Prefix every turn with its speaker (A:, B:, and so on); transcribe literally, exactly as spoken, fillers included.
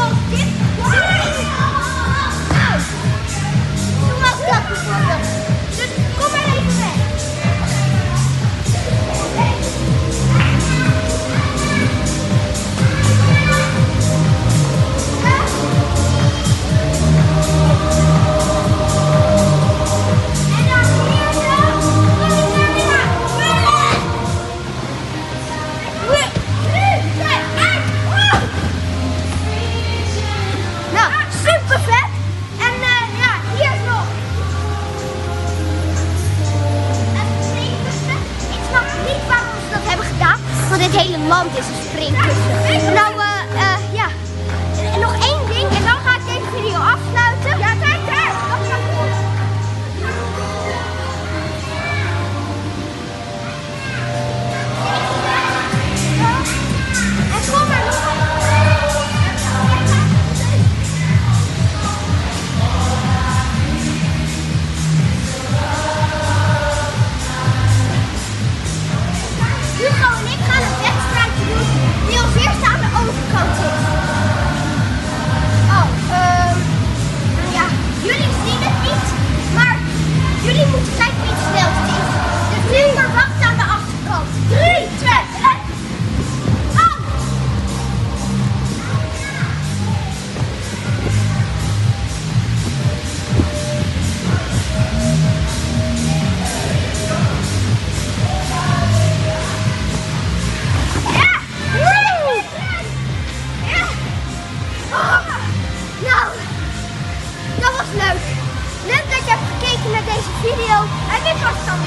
A: zoals dit. Nou, zoals dat bijvoorbeeld. Dus kom maar even weg. Dit hele land is een springkussen. Nou, uh, uh, ja. En nog één ding en dan ga ik deze video afsluiten. Ja, kijk daar. Dat gaat goed. En kom maar nog. Hugo en ik gaan een wedstrijdje doen die als eerste aan de overkant is. Oh, ehm, ja, jullie zien het niet, maar jullie moeten kijken wie het snelst is. Dus nu verwacht aan de achterkant. drie, twee, één. Oh! Leuk. Leuk dat je hebt gekeken naar deze video. En dit was dan